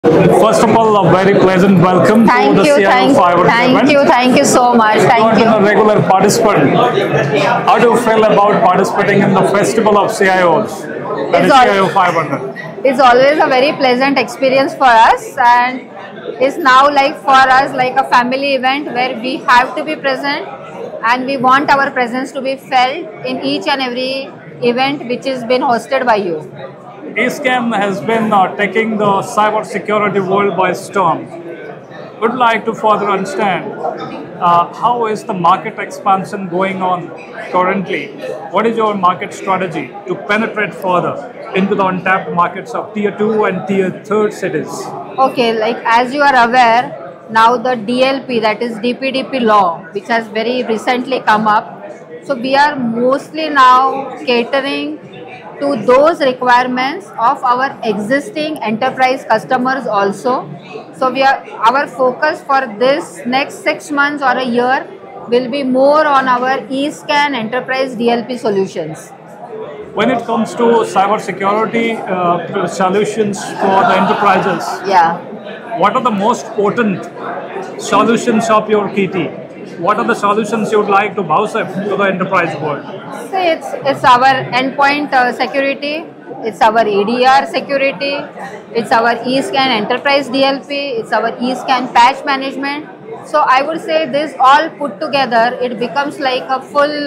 First of all, a very pleasant welcome to the CIO 500 event. Thank you so much. Thank you. You are a regular participant. How do you feel about participating in the festival of CIOs, the CIO 500? It's always a very pleasant experience for us, and it's now like for us like a family event where we have to be present, and we want our presence to be felt in each and every event which is been hosted by you. eScan has been taking the cyber security world by storm. Would like to further understand how is the market expansion going on currently? What is your market strategy to penetrate further into the untapped markets of tier 2 and tier 3 cities? Okay, like as you are aware, now the DLP, that is DPDP law, which has very recently come up. So we are mostly now catering to those requirements of our existing enterprise customers also. So our focus for this next 6 months or a year will be more on our eScan enterprise DLP solutions. When it comes to cybersecurity solutions for the enterprises, what are the most potent solutions of your kitty? What are the solutions you would like to bounce up to the enterprise world? See, it's our endpoint security, it's our EDR security, it's our eScan enterprise DLP, it's our eScan patch management. So I would say this all put together, it becomes like a full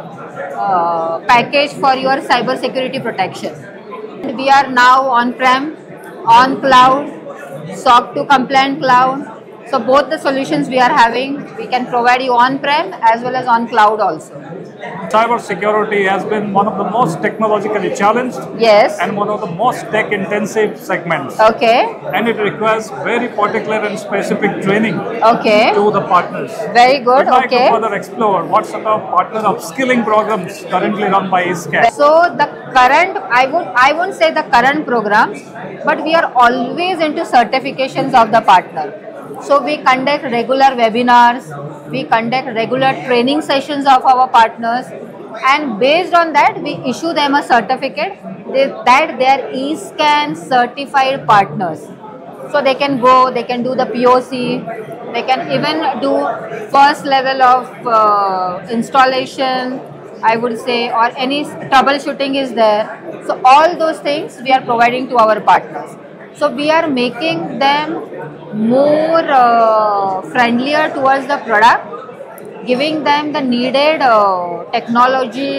package for your cyber security protection. We are now on-prem, on cloud, SOC 2 compliant cloud. So both the solutions we are having, we can provide you on-prem as well as on cloud also. Cyber security has been one of the most technologically challenged and one of the most tech-intensive segments. Okay. And it requires very particular and specific training to the partners. Very good. I'd like to further explore what sort of partner upskilling programs currently run by eScan. So the current, I won't say the current programs, but we are always into certifications of the partner. So we conduct regular webinars, we conduct regular training sessions of our partners, and based on that we issue them a certificate that they are eScan certified partners. So they can go, they can do the POC, they can even do first level of installation, I would say, or any troubleshooting is there. So all those things we are providing to our partners. So we are making them more friendlier towards the product, giving them the needed technology,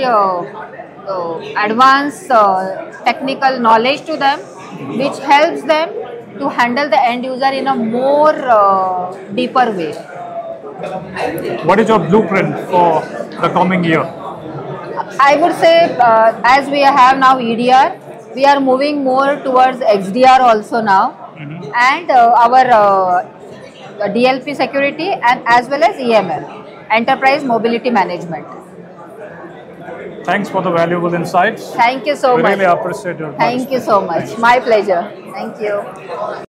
advanced technical knowledge to them, which helps them to handle the end user in a more deeper way. What is your blueprint for the coming year? I would say as we have now EDR, we are moving more towards XDR also now, and our DLP security, and as well as EML, Enterprise Mobility Management. Thanks for the valuable insights. Thank you so much. We really appreciate your Thank you so much. My pleasure. Thank you.